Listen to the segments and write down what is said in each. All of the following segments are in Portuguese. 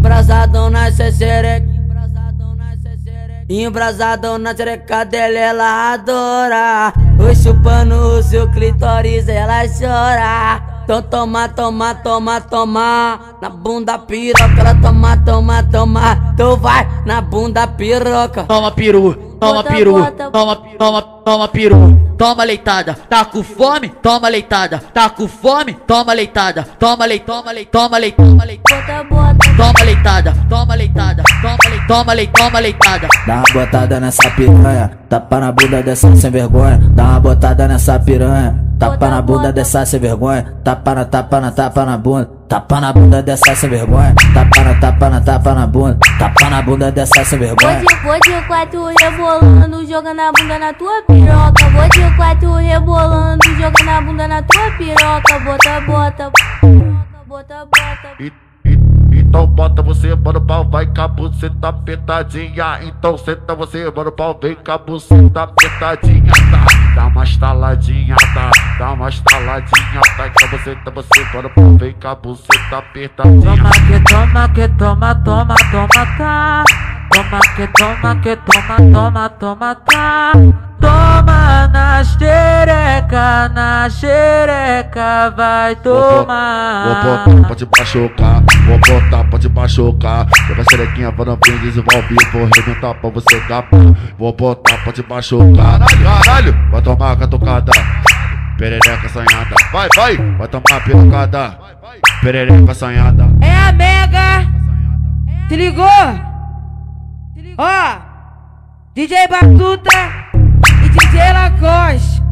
Embrasadão na xereca, embrasadão na xereca dela, ela adora. Oi, chupando o seu clitóris, ela chora. Então toma, toma, toma, toma na bunda piroca, ela toma, toma, toma. Então vai na bunda piroca. Toma peru, toma peru, toma, toma, toma peru. Toma leitada, tá com fome? Toma leitada, tá com fome? Toma leitada, toma leite, toma leite, toma leite, toma leite. Toma leitada, toma leitada, toma leite, toma leite, toma leitada. Dá uma botada nessa piranha, tapa na bunda dessa sem vergonha. Dá uma botada nessa piranha, tapa na bunda dessa sem vergonha. Tapa na bunda, tapa na bunda dessa sem vergonha. Tapa na bunda, tapa na bunda dessa sem vergonha. Vou de quatro rebolando, jogando a bunda na tua piroca. Vou de quatro rebolando, jogando a bunda na tua piroca. Bota, bota, bota, bota. Então bota você, mano, pau, vai com a buceta apertadinha. Então senta você, mano, pau, vem com a buceta apertadinha. Dá uma estaladinha, dá uma estaladinha. Vai com a buceta, você, mano, pau, vem com a buceta apertadinha. Toma que toma, toma, toma, tá. Toma que toma, toma, toma, tá. Toma na xereca, vai tomar. Vou botar pra te machucar, vou botar pra te machucar. Leva a xerequinha pra não vir desenvolver, vou arrebentar pra você capar. Vou botar pra te machucar, caralho, vai tomar catucada, perereca assanhada. Vai, vai tomar pirocada, perereca assanhada. É a Mega, se ligou? Ó, DJ Batuta e DJ Lacoste.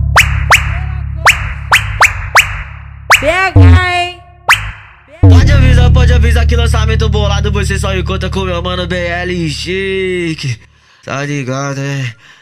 Pega, hein? Pode avisar que lançamento bolado você só encontra com meu mano BL Chique. Tá ligado, é?